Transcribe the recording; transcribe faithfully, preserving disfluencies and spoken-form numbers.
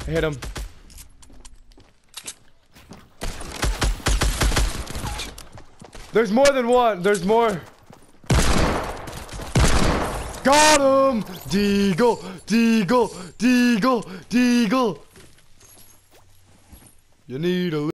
I hit him. There's more than one. There's more. Got him! Deagle! Deagle! Deagle! Deagle! You need a